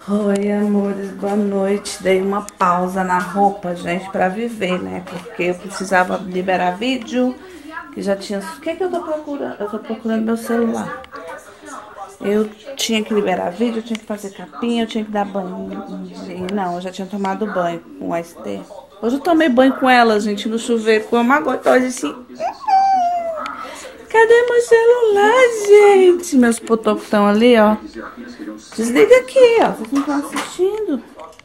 Oi, amores, boa noite. Dei uma pausa na roupa, gente, pra viver, né? Porque eu precisava liberar vídeo, que já tinha... O que é que eu tô procurando? Eu tô procurando meu celular. Eu tinha que liberar vídeo, eu tinha que fazer capinha, eu tinha que dar banho. Não, eu já tinha tomado banho com a Esther. Hoje eu tomei banho com ela, gente, no chuveiro, com uma gota, hoje assim... Cadê meu celular, gente? Meus potocos estão ali, ó. Desliga aqui, ó. Vocês não estão assistindo.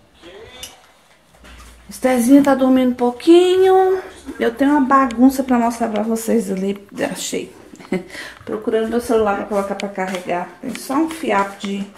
Estherzinha tá dormindo um pouquinho. Eu tenho uma bagunça pra mostrar pra vocês ali. Achei. Procurando meu celular pra colocar pra carregar. Tem só um fiapo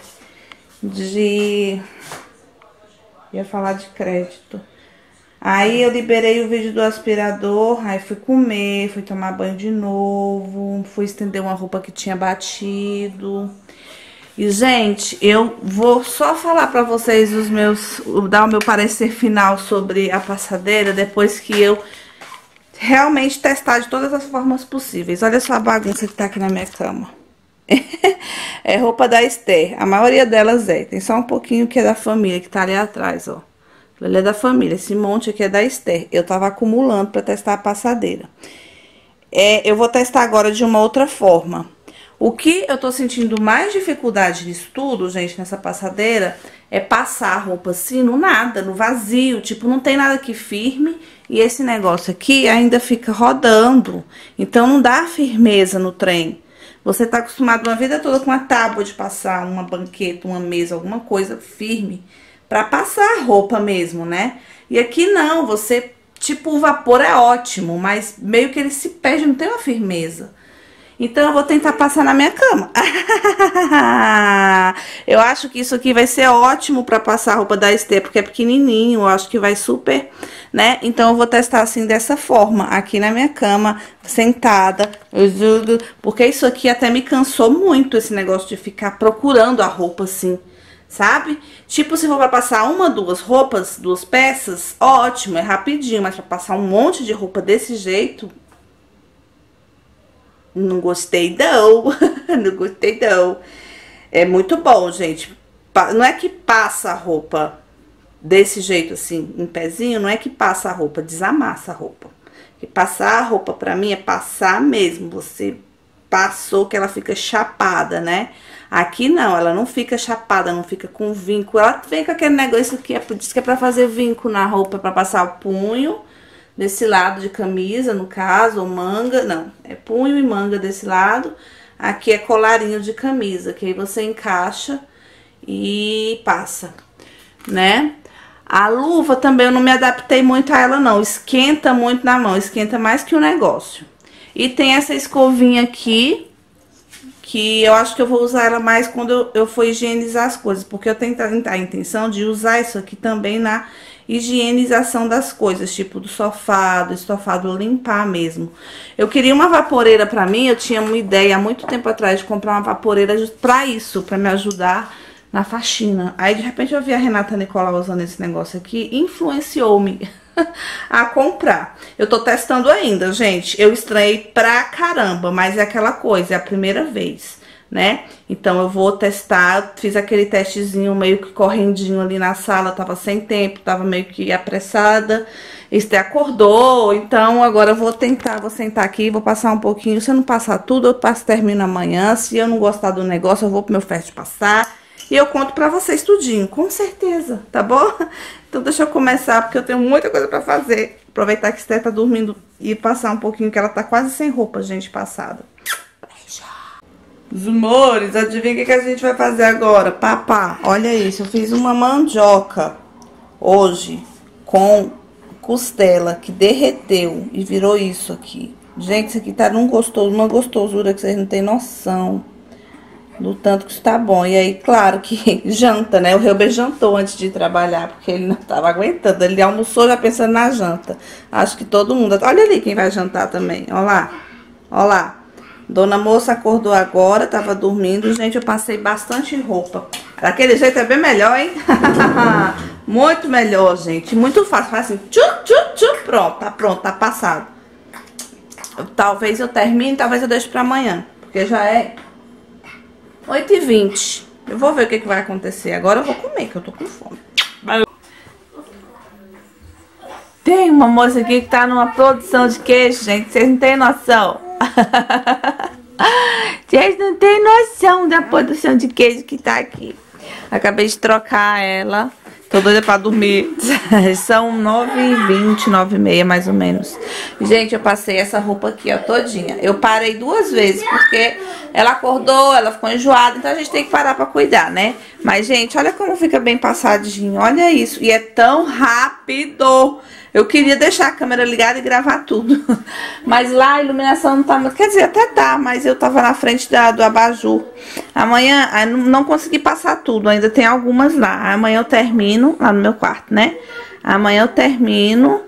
ia falar de crédito. Aí eu liberei o vídeo do aspirador, aí fui comer, fui tomar banho de novo, fui estender uma roupa que tinha batido. E, gente, eu vou só falar pra vocês dar o meu parecer final sobre a passadeira depois que eu realmente testar de todas as formas possíveis. Olha só a bagunça que tá aqui na minha cama. É roupa da Esther, a maioria delas tem só um pouquinho que é da família, que tá ali atrás, ó. Ele é da família, esse monte aqui é da Esther. Eu tava acumulando pra testar a passadeira. Eu vou testar agora de uma outra forma. O que eu tô sentindo mais dificuldade nisso tudo, gente, nessa passadeira, é passar a roupa assim no nada, no vazio. Tipo, não tem nada que firme e esse negócio aqui ainda fica rodando. Então, não dá firmeza no trem. Você tá acostumado uma vida toda com uma tábua de passar, uma banqueta, uma mesa, alguma coisa firme pra passar a roupa mesmo, né? E aqui não, você, tipo, o vapor é ótimo, mas meio que ele se perde, não tem uma firmeza. Então eu vou tentar passar na minha cama. Eu acho que isso aqui vai ser ótimo pra passar a roupa da Esther, porque é pequenininho, eu acho que vai super, né? Então eu vou testar assim, dessa forma, aqui na minha cama, sentada, porque isso aqui até me cansou muito, esse negócio de ficar procurando a roupa assim. Sabe? Tipo, se for pra passar uma, duas roupas, duas peças, ótimo, é rapidinho. Mas pra passar um monte de roupa desse jeito, não gostei não. Não gostei não. É muito bom, gente. Não é que passa a roupa desse jeito assim, em pezinho, não é que passa a roupa, desamassa a roupa. Que passar a roupa pra mim é passar mesmo. Você passou que ela fica chapada, né? Aqui não, ela não fica chapada, não fica com vinco. Ela vem com aquele negócio aqui, diz que é pra fazer vinco na roupa, pra passar o punho desse lado de camisa, no caso, ou manga. Não, é punho e manga desse lado. Aqui é colarinho de camisa, que aí você encaixa e passa, né? A luva também eu não me adaptei muito a ela não, esquenta muito na mão, esquenta mais que o negócio. E tem essa escovinha aqui, que eu acho que eu vou usar ela mais quando eu for higienizar as coisas, porque eu tenho a intenção de usar isso aqui também na higienização das coisas, tipo do sofá, do estofado, limpar mesmo. Eu queria uma vaporeira pra mim, eu tinha uma ideia há muito tempo atrás de comprar uma vaporeira pra isso, pra me ajudar na faxina. Aí de repente eu vi a Renata Nicolau usando esse negócio aqui, influenciou-me a comprar. Eu tô testando ainda, gente. Eu estranhei pra caramba, mas é aquela coisa, é a primeira vez, né? Então eu vou testar, fiz aquele testezinho meio que correndinho ali na sala, tava sem tempo, tava meio que apressada. Esther acordou, então agora eu vou tentar, vou sentar aqui, vou passar um pouquinho. Se eu não passar tudo, eu termino amanhã. Se eu não gostar do negócio, eu vou pro meu fest passar. E eu conto pra vocês tudinho, com certeza, tá bom? Então deixa eu começar, porque eu tenho muita coisa pra fazer. Aproveitar que Esther tá dormindo e passar um pouquinho, que ela tá quase sem roupa, gente, passada. Beijo. Os amores, adivinha o que a gente vai fazer agora? Papá, olha isso, eu fiz uma mandioca hoje com costela que derreteu e virou isso aqui. Gente, isso aqui tá uma gostosura que vocês não têm noção do tanto que isso tá bom. E aí, claro que janta, né? O Reuber jantou antes de trabalhar, porque ele não tava aguentando. Ele almoçou já pensando na janta. Acho que todo mundo... Olha ali quem vai jantar também. Olha lá. Olha lá. Dona Moça acordou agora, tava dormindo. Gente, eu passei bastante roupa. Daquele jeito é bem melhor, hein? Muito melhor, gente. Muito fácil. Faz assim, tchum, tchum, tchum. Pronto, tá passado. Talvez eu termine, talvez eu deixe pra amanhã. Porque já é 8h20. Eu vou ver o que vai acontecer. Agora eu vou comer, que eu tô com fome. Tem uma moça aqui que tá numa produção de queijo, gente. Vocês não têm noção. Vocês não têm noção da produção de queijo que tá aqui. Acabei de trocar ela. Tô doida pra dormir. São 9h20, 9h30 mais ou menos. Gente, eu passei essa roupa aqui, ó, todinha. Eu parei 2 vezes porque ela acordou, ela ficou enjoada. Então a gente tem que parar pra cuidar, né? Mas, gente, olha como fica bem passadinho. Olha isso. E é tão rápido. Eu queria deixar a câmera ligada e gravar tudo. Mas lá a iluminação não tá muito... Quer dizer, até tá, mas eu tava na frente do abajur. Amanhã, não consegui passar tudo, ainda tem algumas lá. Amanhã eu termino, lá no meu quarto, né? Amanhã eu termino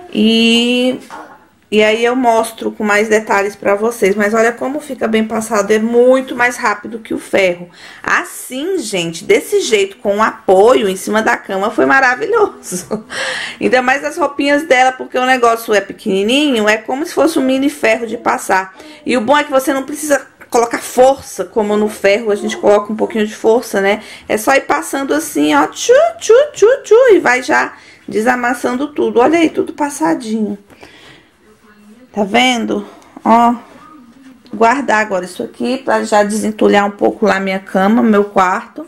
e aí eu mostro com mais detalhes pra vocês. Mas olha como fica bem passado, é muito mais rápido que o ferro. Assim, gente, desse jeito, com o apoio em cima da cama, foi maravilhoso. Ainda mais as roupinhas dela, porque o negócio é pequenininho, é como se fosse um mini ferro de passar. E o bom é que você não precisa colocar força, como no ferro a gente coloca um pouquinho de força, né? É só ir passando assim, ó, tchu, tchu, tchu, tchu, e vai já desamassando tudo. Olha aí, tudo passadinho. Tá vendo? Ó, guardar agora isso aqui pra já desentulhar um pouco lá minha cama, meu quarto.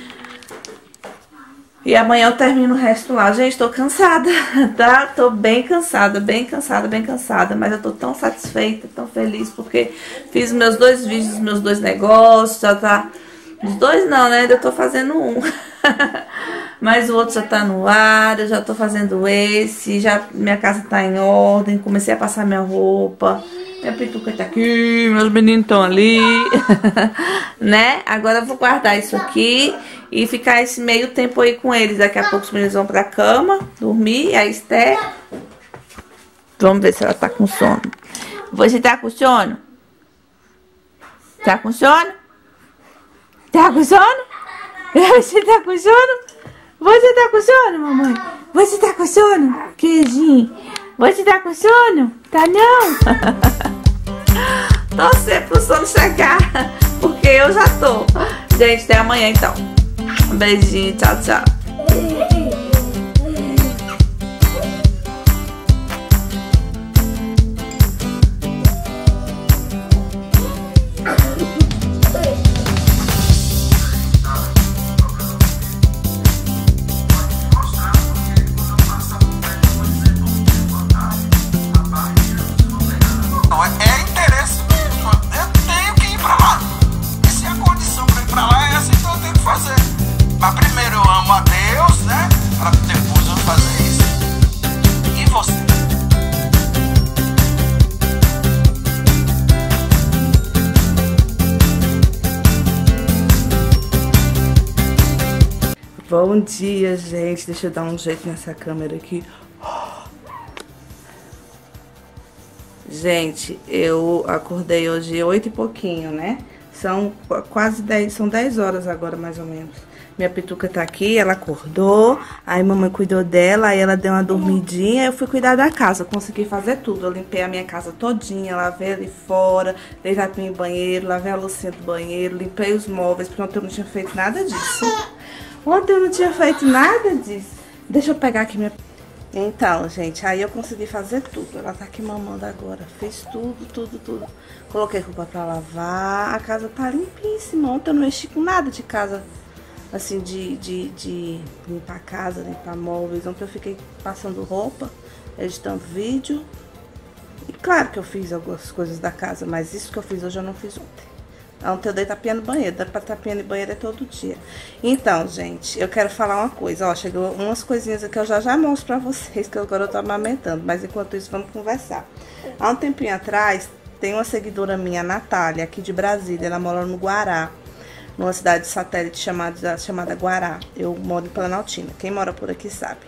E amanhã eu termino o resto lá. Gente, tô cansada, tá? Tô bem cansada, bem cansada, bem cansada. Mas eu tô tão satisfeita, tão feliz, porque fiz meus 2 vídeos, meus 2 negócios, já tá... Os 2 não, né? Ainda tô fazendo um. Mas o outro já tá no ar, eu já tô fazendo esse, já minha casa tá em ordem, comecei a passar minha roupa, minha pituca tá aqui, meus meninos estão ali, né? Agora eu vou guardar isso aqui e ficar esse meio tempo aí com eles. Daqui a pouco os meninos vão pra cama, dormir, a Esther, vamos ver se ela tá com sono. Você tá com sono? Tá com sono? Tá com sono? Você tá com sono? Você tá com sono, mamãe? Você tá com sono? Queijinho. Você tá com sono? Tá não? Torcer pro sono chegar, porque eu já tô. Gente, até amanhã então. Um beijinho, tchau, tchau. Mas primeiro eu amo a Deus, né? Pra depois eu fazer isso. E você? Bom dia, gente. Deixa eu dar um jeito nessa câmera aqui. Gente, eu acordei hoje 8 e pouquinho, né? São quase 10, são 10 horas agora, mais ou menos. Minha pituca tá aqui, ela acordou, aí mamãe cuidou dela, aí ela deu uma dormidinha, eu fui cuidar da casa, consegui fazer tudo. Eu limpei a minha casa todinha, lavei ali fora, dei rapinha em banheiro, lavei a loucinha do banheiro, limpei os móveis, porque ontem eu não tinha feito nada disso. Ontem eu não tinha feito nada disso. Deixa eu pegar aqui minha... Então, gente, aí eu consegui fazer tudo. Ela tá aqui mamando agora. Fez tudo, tudo, tudo. Coloquei roupa pra lavar. A casa tá limpíssima. Ontem eu não mexi com nada de casa, assim, de limpar a casa, limpar móveis. Ontem eu fiquei passando roupa, editando vídeo. E claro que eu fiz algumas coisas da casa, mas isso que eu fiz hoje eu não fiz ontem. Ontem eu dei tapinha no banheiro, dá pra tapinha no banheiro é todo dia. Então, gente, eu quero falar uma coisa, ó, chegou umas coisinhas aqui, eu já mostro pra vocês, que agora eu tô amamentando, mas enquanto isso vamos conversar. Há um tempinho atrás, tem uma seguidora minha, a Natália, aqui de Brasília, ela mora no Guará, numa cidade satélite chamada Guará. Eu moro em Planaltina, quem mora por aqui sabe.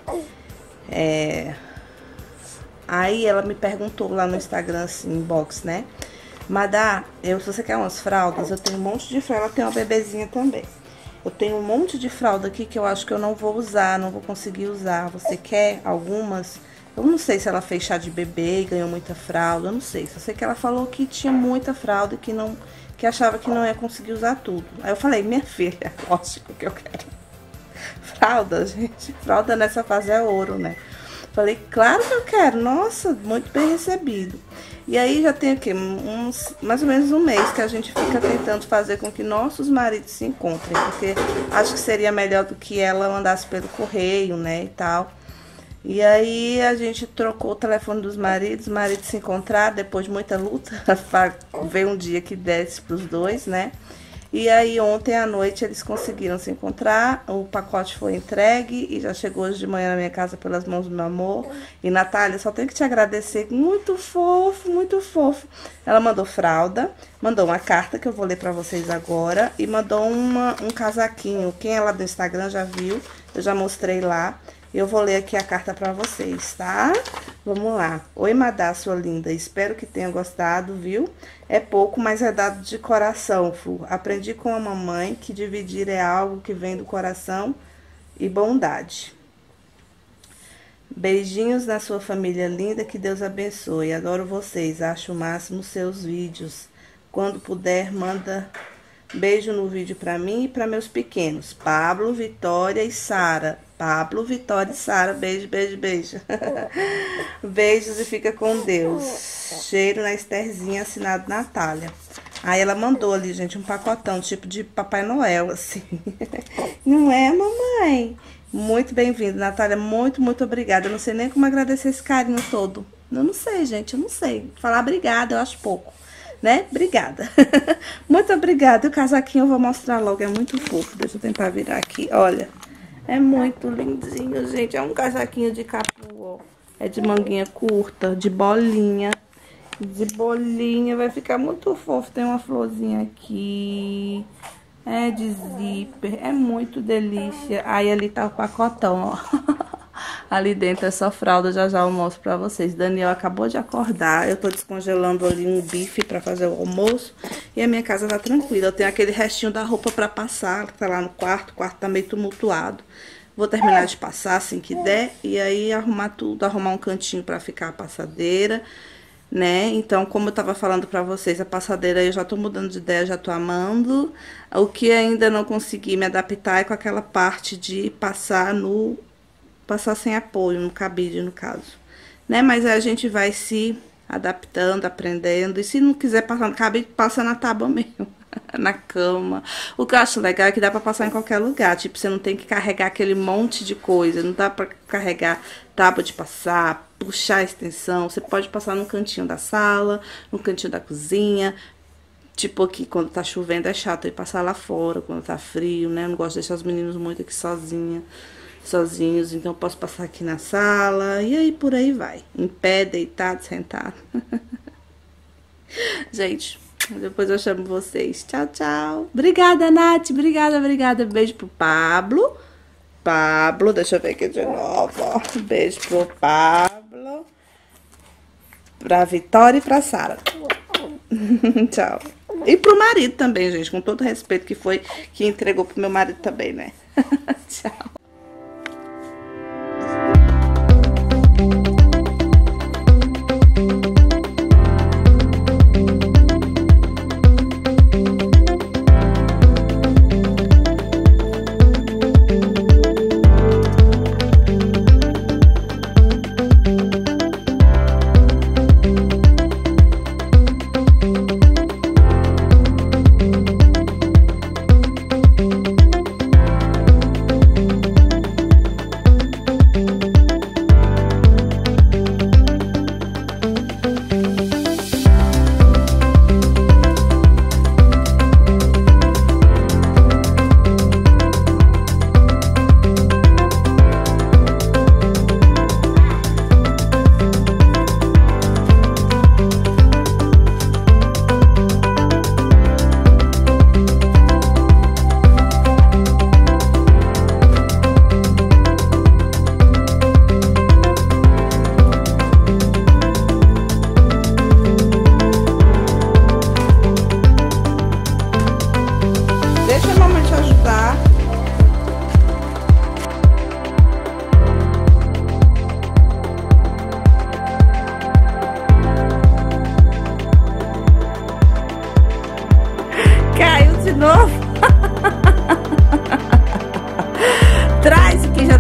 Aí ela me perguntou lá no Instagram, assim, inbox, né? Madá, se você quer umas fraldas, eu tenho um monte de fralda, ela tem uma bebezinha também. Eu tenho um monte de fralda aqui que eu acho que eu não vou usar, não vou conseguir usar. Você quer algumas? Eu não sei se ela fez chá de bebê e ganhou muita fralda, eu não sei. Só sei que ela falou que tinha muita fralda e que que achava que não ia conseguir usar tudo. Aí eu falei, minha filha, lógico que eu quero. Fralda, gente, fralda nessa fase é ouro, né? Falei, claro que eu quero, nossa, muito bem recebido. E aí já tem aqui mais ou menos um mês que a gente fica tentando fazer com que nossos maridos se encontrem, porque acho que seria melhor do que ela mandasse pelo correio, né, e tal. E aí a gente trocou o telefone dos maridos, os maridos se encontraram depois de muita luta, veio um dia que desse pros dois, né. E aí ontem à noite eles conseguiram se encontrar, o pacote foi entregue e já chegou hoje de manhã na minha casa pelas mãos do meu amor. E Natália, só tenho que te agradecer, muito fofo, muito fofo. Ela mandou fralda, mandou uma carta que eu vou ler pra vocês agora e mandou um casaquinho. Quem é lá do Instagram já viu, eu já mostrei lá. Eu vou ler aqui a carta pra vocês, tá? Vamos lá. Oi, Madá, sua linda. Espero que tenha gostado, viu? É pouco, mas é dado de coração, Fu. Aprendi com a mamãe que dividir é algo que vem do coração e bondade. Beijinhos na sua família linda, que Deus abençoe. Adoro vocês, acho o máximo seus vídeos. Quando puder, manda beijo no vídeo pra mim e pra meus pequenos. Pablo, Vitória e Sara. Pablo, Vitória e Sara, beijo, beijo, beijo. Beijos e fica com Deus. Cheiro na Estherzinha, assinado Natália. Aí ela mandou ali, gente, um pacotão, tipo de Papai Noel, assim. Não é, mamãe? Muito bem-vindo, Natália, muito, muito obrigada. Eu não sei nem como agradecer esse carinho todo. Eu não sei, gente, eu não sei. Falar obrigada, eu acho pouco, né? Obrigada. Muito obrigada. E o casaquinho eu vou mostrar logo, é muito fofo. Deixa eu tentar virar aqui, olha. É muito lindinho, gente. É um casaquinho de capu, ó. É de manguinha curta, de bolinha. De bolinha. Vai ficar muito fofo. Tem uma florzinha aqui. É de zíper. É muito delícia. Aí ali tá o pacotão, ó. Ali dentro é só fralda. Já já eu mostro pra vocês. Daniel acabou de acordar. Eu tô descongelando ali um bife pra fazer o almoço. E a minha casa tá tranquila. Eu tenho aquele restinho da roupa pra passar. Que tá lá no quarto. O quarto tá meio tumultuado. Vou terminar de passar assim que der. E aí arrumar tudo. Arrumar um cantinho pra ficar a passadeira, né? Então, como eu tava falando pra vocês, a passadeira eu já tô mudando de ideia. Já tô amando. O que ainda não consegui me adaptar é com aquela parte de passar sem apoio, no cabide, no caso, né? Mas aí a gente vai se adaptando, aprendendo. E se não quiser passar no cabide, passa na tábua mesmo, na cama. O que eu acho legal é que dá pra passar em qualquer lugar. Tipo, você não tem que carregar aquele monte de coisa. Não dá pra carregar tábua de passar, puxar a extensão. Você pode passar no cantinho da sala, no cantinho da cozinha. Tipo, aqui, quando tá chovendo, é chato ir passar lá fora, quando tá frio, né? Eu não gosto de deixar os meninos muito aqui sozinhos, então eu posso passar aqui na sala, e aí por aí vai, em pé, deitado, sentado. Gente, depois eu chamo vocês. Tchau, tchau. Obrigada, Nath, obrigada. Beijo pro Pablo, deixa eu ver aqui de novo, ó. Beijo pro Pablo, pra Vitória e pra Sara. Tchau. E pro marido também, gente, com todo respeito, que entregou pro meu marido também, né? Tchau.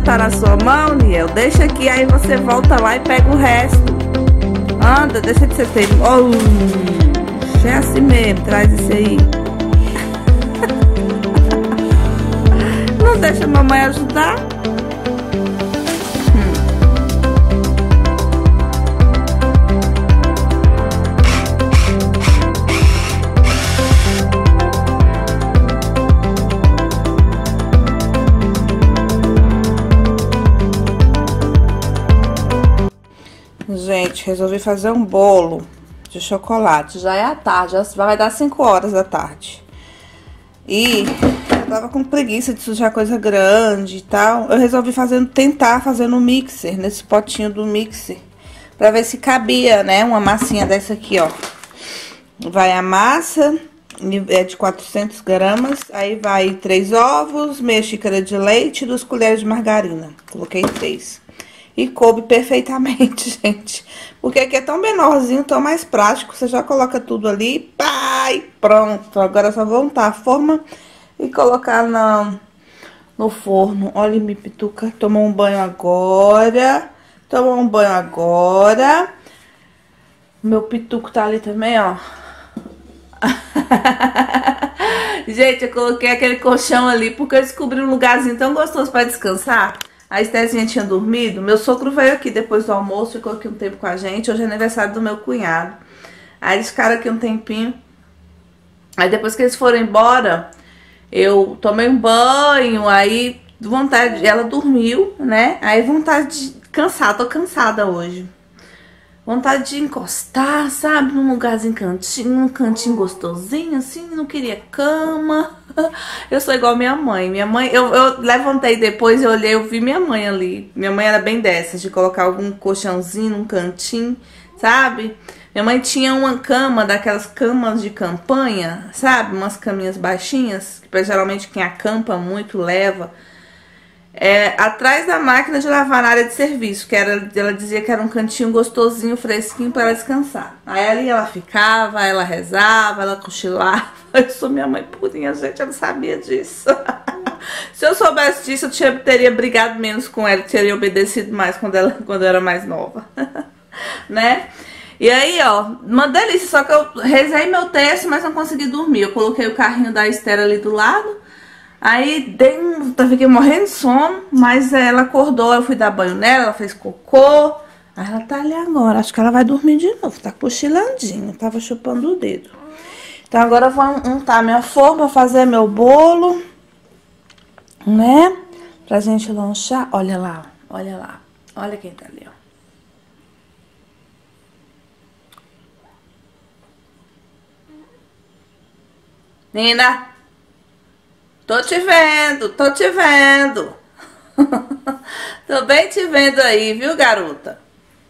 tá na sua mão, Niel, deixa aqui, aí você volta lá e pega o resto. Anda, deixa de ser feio. Oh, é assim mesmo, traz isso aí. Não deixa a mamãe ajudar? Gente, resolvi fazer um bolo de chocolate. Já é à tarde, já vai dar 5 horas da tarde. E eu tava com preguiça de sujar coisa grande e tal. Eu resolvi tentar fazer no mixer, nesse potinho do mixer, pra ver se cabia, né? Uma massinha dessa aqui, ó. Vai a massa, é de 400 gramas. Aí vai 3 ovos, meia xícara de leite e 2 colheres de margarina. Coloquei 3. E coube perfeitamente, gente. Porque aqui é tão menorzinho, tão mais prático. Você já coloca tudo ali, pá, e pronto. Agora é só vou untar a forma e colocar no forno. Olha, minha pituca, tomou um banho agora. Tomou um banho agora. Meu pituco tá ali também, ó. Gente, eu coloquei aquele colchão ali porque eu descobri um lugarzinho tão gostoso pra descansar. A Estezinha tinha dormido. Meu sogro veio aqui depois do almoço, ficou aqui um tempo com a gente. Hoje é aniversário do meu cunhado. Aí eles ficaram aqui um tempinho. Aí depois que eles foram embora, eu tomei um banho. Aí vontade, ela dormiu, né? Aí vontade de cansar, tô cansada hoje. Vontade de encostar, sabe? Num lugarzinho num cantinho gostosinho, assim, não queria cama. Eu sou igual minha mãe. Minha mãe, eu levantei depois, eu olhei, eu vi minha mãe ali. Minha mãe era bem dessas, de colocar algum colchãozinho num cantinho, sabe? Minha mãe tinha uma cama, daquelas camas de campanha, sabe? Umas caminhas baixinhas, que geralmente quem acampa muito leva. Atrás da máquina de lavar na área de serviço, que ela dizia que era um cantinho gostosinho, fresquinho para ela descansar. Aí ali ela ficava, ela rezava, ela cochilava. Eu sou minha mãe purinha, gente, eu não sabia disso. Se eu soubesse disso, eu teria brigado menos com ela, teria obedecido mais quando eu era mais nova. Né? E aí, ó, uma delícia, só que eu rezei meu texto, mas não consegui dormir. Eu coloquei o carrinho da Esther ali do lado. Aí fiquei morrendo de sono, mas ela acordou, eu fui dar banho nela, ela fez cocô. Aí ela tá ali agora, acho que ela vai dormir de novo, tá cochilandinho, tava chupando o dedo. Então agora eu vou untar minha forma, fazer meu bolo, né? Pra gente lanchar. Olha lá, olha lá, olha quem tá ali, ó. Nina! Tô te vendo, tô te vendo. Tô bem te vendo aí, viu, garota?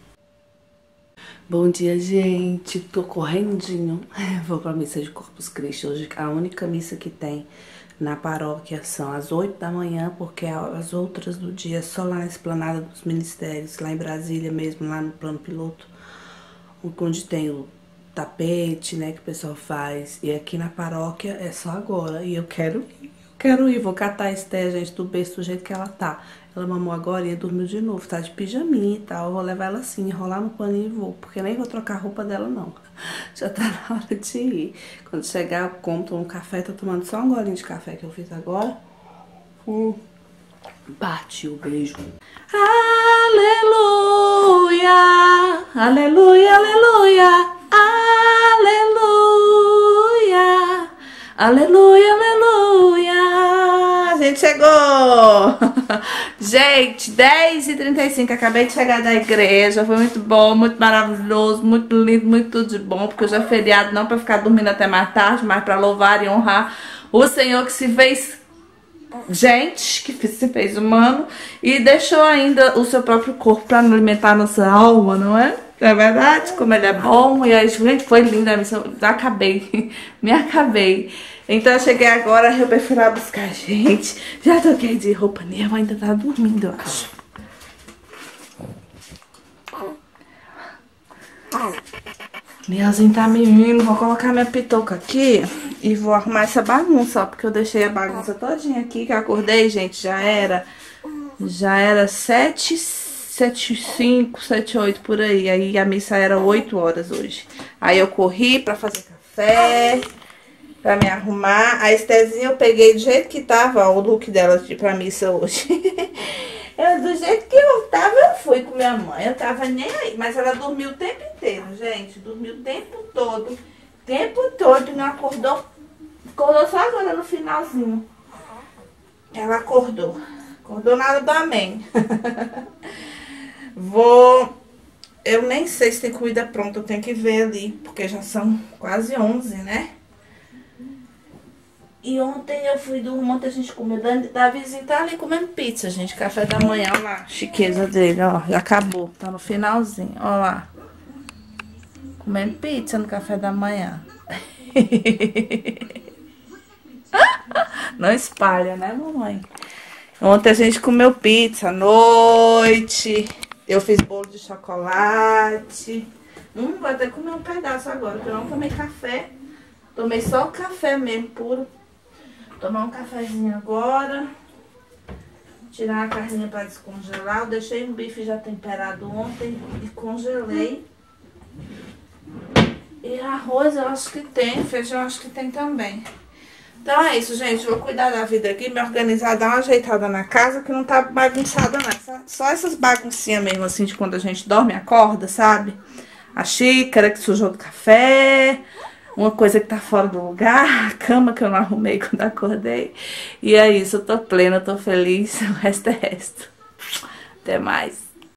Bom dia, gente. Tô correndinho. Vou pra missa de Corpus Christi. Hoje a única missa que tem na paróquia são às 8 da manhã, porque as outras do dia só lá na esplanada dos ministérios, lá em Brasília mesmo, lá no plano piloto, onde tem o tapete, né, que o pessoal faz. E aqui na paróquia é só agora. E eu quero ir, vou catar a Esté, gente, do berço do jeito que ela tá. Ela mamou agora e dormiu de novo, tá de pijaminha e tal. Eu vou levar ela assim, enrolar no paninho e vou, porque nem vou trocar a roupa dela, não. Já tá na hora de ir. Quando chegar, eu compro um café, tô tomando só um golinho de café que eu fiz agora. Partiu, beijo. Aleluia, aleluia, aleluia, aleluia, aleluia, aleluia. A gente chegou. Gente, 10h35, acabei de chegar da igreja. Foi muito bom, muito maravilhoso, muito lindo, muito tudo de bom. Porque hoje é feriado, não pra ficar dormindo até mais tarde, mas pra louvar e honrar o Senhor que se fez gente, que se fez humano e deixou ainda o seu próprio corpo para alimentar a nossa alma, não é? É verdade? Como ele é bom. E aí, gente, foi linda a missão. Acabei, me acabei. Então eu cheguei agora, eu prefiro buscar a gente. Já troquei de roupa, Neva ainda tá dormindo, eu acho. Nielzinho tá me vindo, vou colocar minha pitoca aqui e vou arrumar essa bagunça, ó, porque eu deixei a bagunça todinha aqui, que eu acordei, gente, já era Já era 7h05, 7h08 por aí. Aí a missa era 8 horas hoje. Aí eu corri pra fazer café, pra me arrumar. A Estezinha eu peguei do jeito que tava, ó, o look dela de ir pra missa hoje. Do jeito que eu tava, eu fui com minha mãe. Eu tava nem aí. Mas ela dormiu o tempo inteiro, gente. Dormiu o tempo todo. Tempo todo. Não acordou. Acordou só agora no finalzinho. Ela acordou. Acordou nada do amém. Eu nem sei se tem comida pronta. Eu tenho que ver ali. Porque já são quase 11, né? E ontem eu fui dormir, ontem a gente comeu, Davizinho tá ali comendo pizza, gente, café da manhã, olha lá, chiqueza dele, ó, já acabou, tá no finalzinho, ó lá, comendo pizza no café da manhã. Não espalha, né, mamãe? Ontem a gente comeu pizza à noite, eu fiz bolo de chocolate, vou até comer um pedaço agora, porque eu não tomei café, tomei só o café mesmo, puro. Tomar um cafezinho agora. Tirar a carninha para descongelar. Eu deixei um bife já temperado ontem e congelei. E arroz eu acho que tem. Feijão eu acho que tem também. Então é isso, gente. Vou cuidar da vida aqui, me organizar, dar uma ajeitada na casa que não tá bagunçada não. Só essas baguncinhas mesmo assim de quando a gente dorme e acorda, sabe? A xícara que sujou do café. Uma coisa que tá fora do lugar, a cama que eu não arrumei quando acordei. E é isso, eu tô plena, eu tô feliz, o resto é resto. Até mais.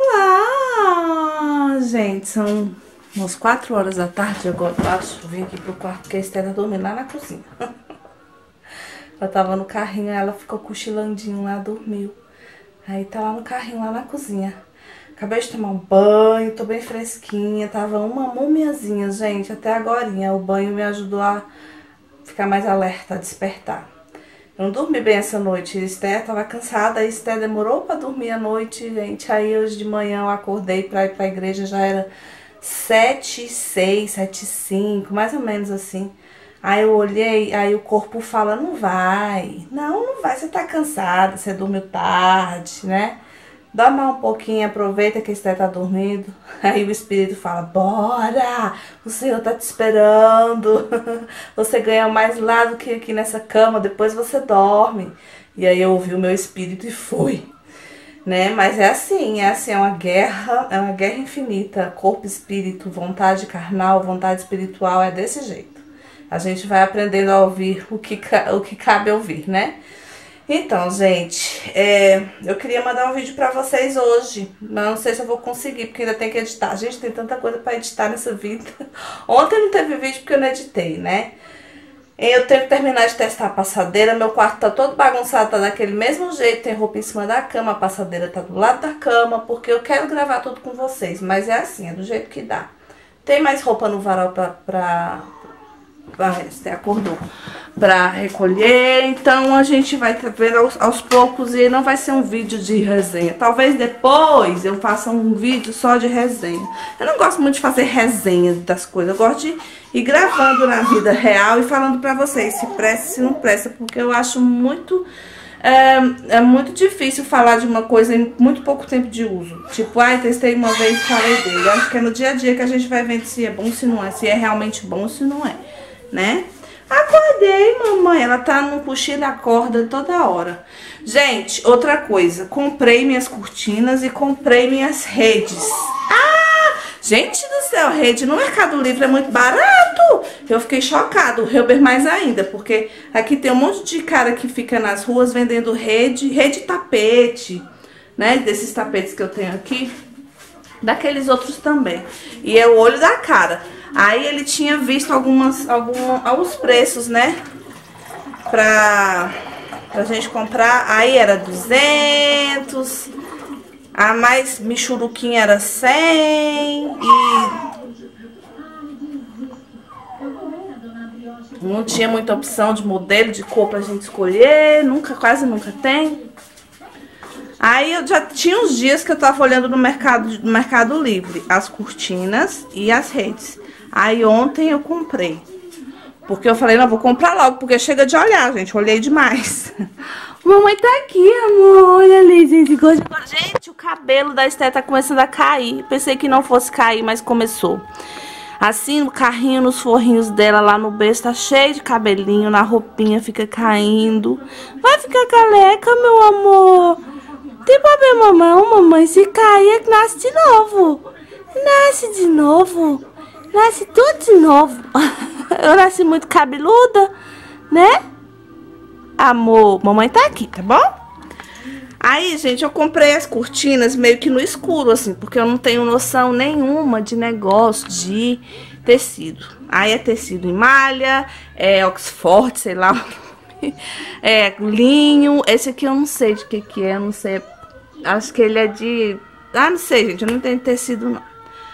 Olá, gente, são umas 4 horas da tarde agora, eu acho. Eu vim aqui pro quarto porque a Estela tá dormindo lá na cozinha. Ela tava no carrinho, ela ficou cochilandinho lá, dormiu. Aí tá lá no carrinho, lá na cozinha. Acabei de tomar um banho, tô bem fresquinha, tava uma múmiazinha, gente, até agorinha. O banho me ajudou a ficar mais alerta, a despertar. Eu não dormi bem essa noite, a Esther tava cansada, a Esther demorou pra dormir à noite, gente. Aí hoje de manhã eu acordei pra ir pra igreja, já era 7h06, 7h05, mais ou menos assim. Aí eu olhei, aí o corpo fala, não vai, você tá cansada, você dormiu tarde, né? Dorme um pouquinho, aproveita que a Esther tá dormindo. Aí o espírito fala, bora, o Senhor tá te esperando. Você ganha mais lá do que aqui nessa cama, depois você dorme. E aí eu ouvi o meu espírito e fui. Né? Mas é assim, é uma guerra infinita. Corpo, espírito, vontade carnal, vontade espiritual, é desse jeito. A gente vai aprendendo a ouvir o que cabe ouvir, né? Então, gente, eu queria mandar um vídeo pra vocês hoje, mas não sei se eu vou conseguir, porque ainda tem que editar. Gente, tem tanta coisa pra editar nessa vida. Ontem não teve vídeo porque eu não editei, né? Eu tenho que terminar de testar a passadeira, meu quarto tá todo bagunçado, tá daquele mesmo jeito, tem roupa em cima da cama, a passadeira tá do lado da cama, porque eu quero gravar tudo com vocês, mas é assim, é do jeito que dá. Tem mais roupa no varal você acordou pra recolher, então a gente vai vendo aos poucos e não vai ser um vídeo de resenha. Talvez depois eu faça um vídeo só de resenha. Eu não gosto muito de fazer resenha das coisas, eu gosto de ir gravando na vida real e falando pra vocês se presta, se não presta, porque eu acho muito... É muito difícil falar de uma coisa em muito pouco tempo de uso. Tipo, testei uma vez e falei dele. Eu acho que é no dia a dia que a gente vai vendo se é bom, se não é, se é realmente bom, se não é, né? Acordei, mamãe. Ela tá no cochilo, acorda toda hora. Gente, outra coisa. Comprei minhas cortinas e comprei minhas redes. Gente do céu, rede no Mercado Livre é muito barato. Eu fiquei chocada. O Helber mais ainda, porque aqui tem um monte de cara que fica nas ruas vendendo rede tapete, né? Desses tapetes que eu tenho aqui. Daqueles outros também. E é o olho da cara. Aí ele tinha visto alguns preços, né? Pra gente comprar. Aí era 200. A mais michuruquinha era 100. E não tinha muita opção de modelo, de cor pra gente escolher. Quase nunca tem. Aí eu já tinha uns dias que eu tava olhando no Mercado Livre as cortinas e as redes. Aí ontem eu comprei. Porque eu falei, não, vou comprar logo, porque chega de olhar, gente. Olhei demais. Mamãe tá aqui, amor. Olha ali, gente. Gente, o cabelo da Esté tá começando a cair. Pensei que não fosse cair, mas começou. Assim, no carrinho, nos forrinhos dela, lá no berço, tá cheio de cabelinho. Na roupinha fica caindo. Vai ficar careca, meu amor. Tem problema não, mamãe. Se cair, é que nasce de novo. Nasce de novo. Nasce tudo de novo. Eu nasci muito cabeluda, né? Amor, mamãe tá aqui, tá bom? Aí, gente, eu comprei as cortinas meio que no escuro, assim, porque eu não tenho noção nenhuma de negócio de tecido. Aí é tecido em malha, é Oxford, sei lá, é linho. Esse aqui eu não sei de que é, eu não sei. Acho que ele é de... Ah, não sei, gente, eu não tenho tecido, não.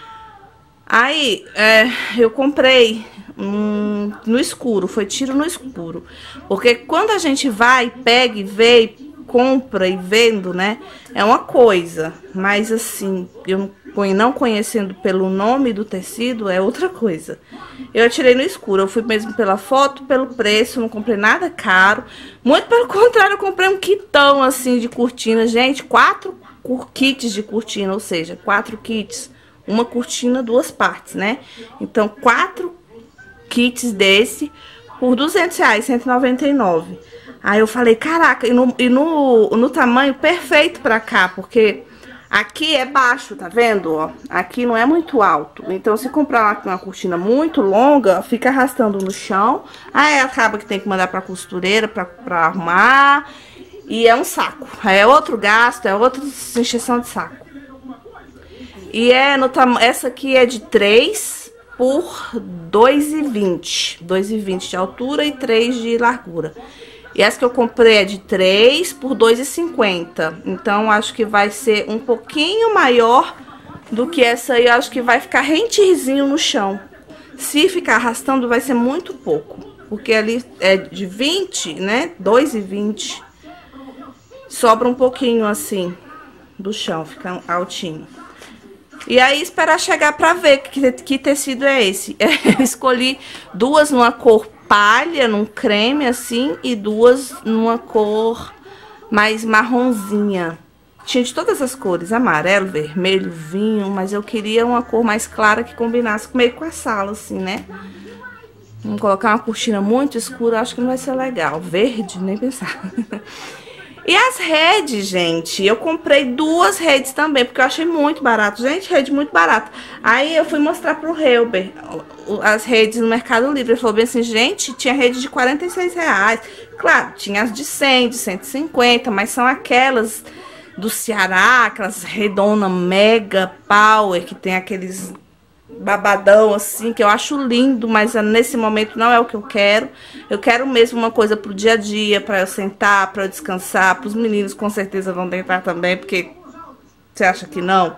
Aí, eu comprei no escuro, foi tiro no escuro. Porque quando a gente vai, pega e vê, compra e vendo, né, é uma coisa. Mas assim, eu não conhecendo pelo nome do tecido, é outra coisa. Eu atirei no escuro, eu fui mesmo pela foto, pelo preço, não comprei nada caro. Muito pelo contrário, eu comprei um kitão assim de cortina. Gente, 4 kits de cortina, ou seja, 4 kits. Uma cortina, 2 partes, né? Então, 4 kits desse por R$200, R$199. Aí eu falei, caraca, e no tamanho perfeito pra cá, porque aqui é baixo, tá vendo? Ó, aqui não é muito alto. Então, se comprar uma cortina muito longa, fica arrastando no chão. Aí acaba que tem que mandar pra costureira pra arrumar. E é um saco. Aí é outro gasto, é outra encheção de saco. E essa aqui é de 3 por 2,20. 2,20 de altura e 3 de largura. E essa que eu comprei é de 3 por 2,50. Então, acho que vai ser um pouquinho maior do que essa aí. Eu acho que vai ficar rentirzinho no chão. Se ficar arrastando, vai ser muito pouco. Porque ali é de 20, né? 2,20. Sobra um pouquinho assim do chão, fica altinho. E aí, esperar chegar pra ver que tecido é esse. Eu escolhi 2 numa cor palha, num creme assim, e 2 numa cor mais marronzinha. Tinha de todas as cores, amarelo, vermelho, vinho, mas eu queria uma cor mais clara que combinasse meio com a sala, assim, né? Vamos colocar uma cortina muito escura, acho que não vai ser legal. Verde, nem pensar. E as redes, gente, eu comprei 2 redes também, porque eu achei muito barato. Gente, rede muito barata. Aí eu fui mostrar pro Helber as redes no Mercado Livre. Ele falou bem assim, gente, tinha rede de R$46. Claro, tinha as de 100, de 150, mas são aquelas do Ceará, aquelas redona mega power, que tem aqueles babadão assim, que eu acho lindo, mas nesse momento não é o que eu quero. Eu quero mesmo uma coisa pro dia a dia, pra eu sentar, pra eu descansar. Pros meninos com certeza vão tentar também, porque você acha que não?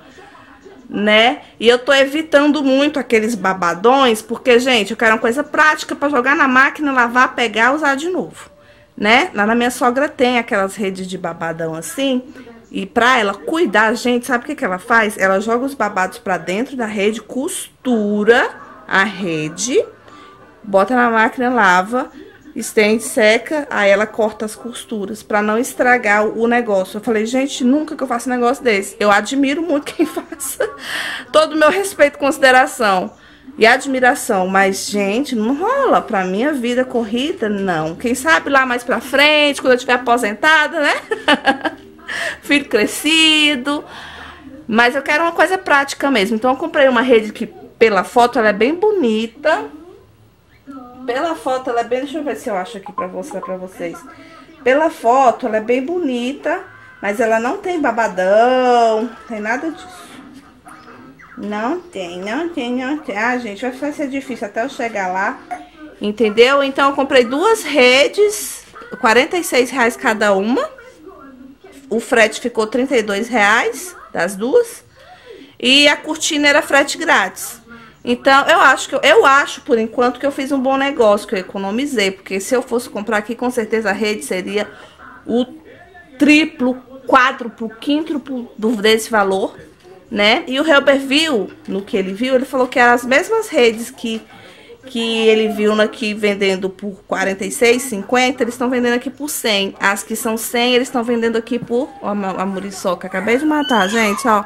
Né? E eu tô evitando muito aqueles babadões, porque, gente, eu quero uma coisa prática pra jogar na máquina, lavar, pegar, usar de novo, né? Lá na minha sogra tem aquelas redes de babadão assim. E pra ela cuidar, gente, sabe o que ela faz? Ela joga os babados pra dentro da rede, costura a rede, bota na máquina, lava, estende, seca, aí ela corta as costuras pra não estragar o negócio. Eu falei, gente, nunca que eu faço um negócio desse. Eu admiro muito quem faça. Todo o meu respeito e consideração e admiração, mas, gente, não rola. Pra minha vida corrida, não. Quem sabe lá mais pra frente, quando eu estiver aposentada, né? Filho crescido. Mas eu quero uma coisa prática mesmo. Então eu comprei uma rede que pela foto ela é bem bonita. Pela foto ela é bem... Deixa eu ver se eu acho aqui pra mostrar pra vocês. Pela foto ela é bem bonita, mas ela não tem babadão, não tem nada disso. Não tem. Ah, gente, vai ser difícil até eu chegar lá. Entendeu? Então eu comprei 2 redes, R$46 cada uma. O frete ficou R$32 das 2. E a cortina era frete grátis. Então, eu acho por enquanto que eu fiz um bom negócio, que eu economizei. Porque se eu fosse comprar aqui, com certeza a rede seria o triplo, quádruplo, quíntuplo desse valor, né? E o Helber viu, no que ele viu, ele falou que eram as mesmas redes que que ele viu aqui vendendo por 46,50, eles estão vendendo aqui por 100. As que são 100, eles estão vendendo aqui por... Ó, a muriçoca, acabei de matar, gente, ó.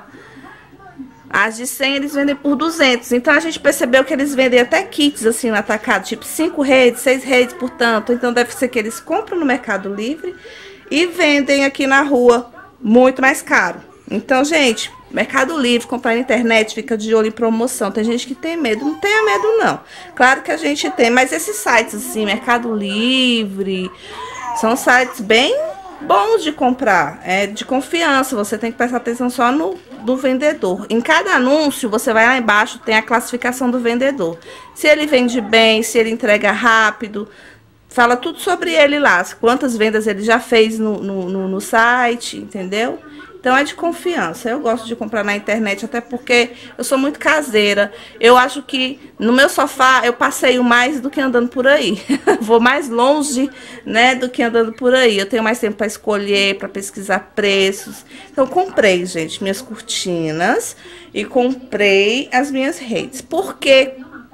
As de 100 eles vendem por 200. Então a gente percebeu que eles vendem até kits assim no atacado, tipo 5 redes, 6 redes por tanto. Então deve ser que eles compram no Mercado Livre e vendem aqui na rua muito mais caro. Então, gente, Mercado Livre, comprar na internet, fica de olho em promoção. Tem gente que tem medo, não tenha medo não. Claro que a gente tem, mas esses sites assim, Mercado Livre, são sites bem bons de comprar, é de confiança. Você tem que prestar atenção só no vendedor. Em cada anúncio, você vai lá embaixo, tem a classificação do vendedor. Se ele vende bem, se ele entrega rápido, fala tudo sobre ele lá. Quantas vendas ele já fez no site, entendeu? Então é de confiança. Eu gosto de comprar na internet, até porque eu sou muito caseira. Eu acho que no meu sofá eu passeio mais do que andando por aí. Vou mais longe, né, do que andando por aí. Eu tenho mais tempo para escolher, para pesquisar preços. Então comprei, gente, minhas cortinas e comprei as minhas redes. Por que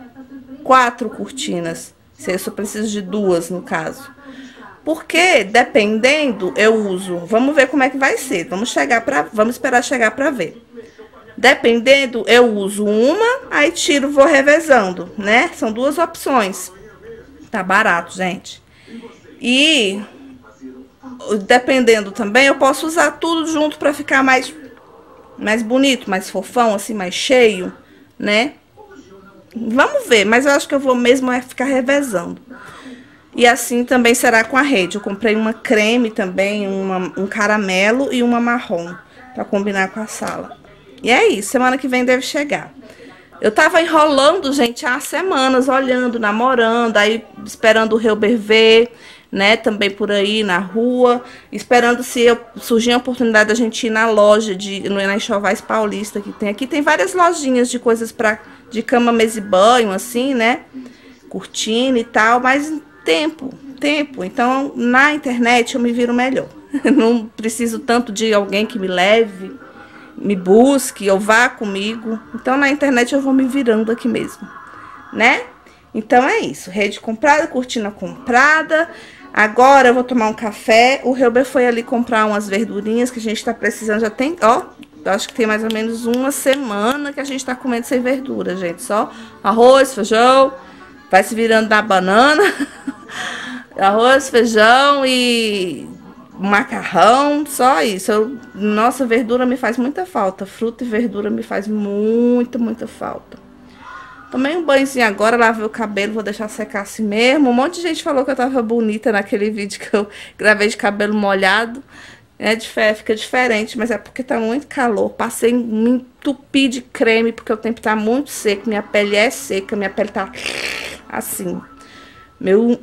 4 cortinas? Se eu só preciso de 2 no caso. Porque, dependendo, eu uso... Vamos ver como é que vai ser. Vamos esperar chegar pra ver. Dependendo, eu uso uma, aí tiro, vou revezando, né? São 2 opções. Tá barato, gente. E, dependendo também, eu posso usar tudo junto pra ficar mais bonito, mais fofão, assim, mais cheio, né? Vamos ver, mas eu acho que eu vou mesmo ficar revezando. E assim também será com a rede. Eu comprei uma creme também, um caramelo e uma marrom, pra combinar com a sala. E é isso, semana que vem deve chegar. Eu tava enrolando, gente, há semanas, olhando, namorando, aí esperando o Reuber ver, né, também por aí na rua, esperando se surgir a oportunidade da gente ir na loja, na Enxovais Paulista que tem aqui. Tem várias lojinhas de coisas de cama, mesa e banho, assim, né, cortina e tal, mas... Tempo. Então, na internet eu me viro melhor. Não preciso tanto de alguém que me leve, me busque ou vá comigo. Então, na internet eu vou me virando aqui mesmo, né? Então, é isso. Rede comprada, cortina comprada. Agora eu vou tomar um café. O Reuber foi ali comprar umas verdurinhas que a gente tá precisando. Já tem, ó, acho que tem mais ou menos uma semana que a gente tá comendo sem verdura, gente. Só arroz, feijão... Vai se virando na banana, arroz, feijão e macarrão, só isso. Nossa, verdura me faz muita falta, fruta e verdura me faz muita falta. Tomei um banhozinho agora, lavei o cabelo, vou deixar secar assim mesmo. Um monte de gente falou que eu tava bonita naquele vídeo que eu gravei de cabelo molhado. Fica diferente, mas é porque tá muito calor. Passei me entupi de creme, porque o tempo tá muito seco. Minha pele é seca, minha pele tá assim. Meu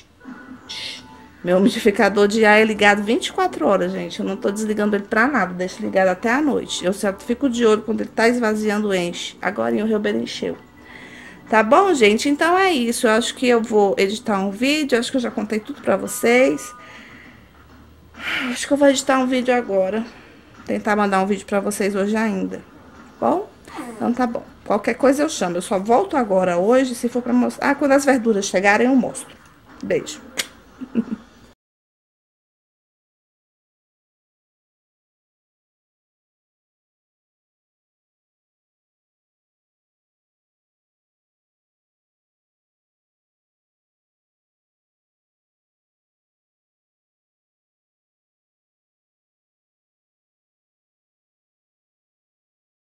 umidificador de ar é ligado 24 horas, gente. Eu não tô desligando ele pra nada, deixo ligado até a noite. Eu só fico de olho quando ele tá esvaziando, enche. Agora o Reuber encheu. Tá bom, gente? Então é isso. Eu acho que eu vou editar um vídeo. Acho que eu já contei tudo pra vocês. Acho que eu vou editar um vídeo agora. Tentar mandar um vídeo pra vocês hoje ainda. Bom? Então tá bom. Qualquer coisa eu chamo. Eu só volto agora hoje, se for pra mostrar. Ah, quando as verduras chegarem eu mostro. Beijo.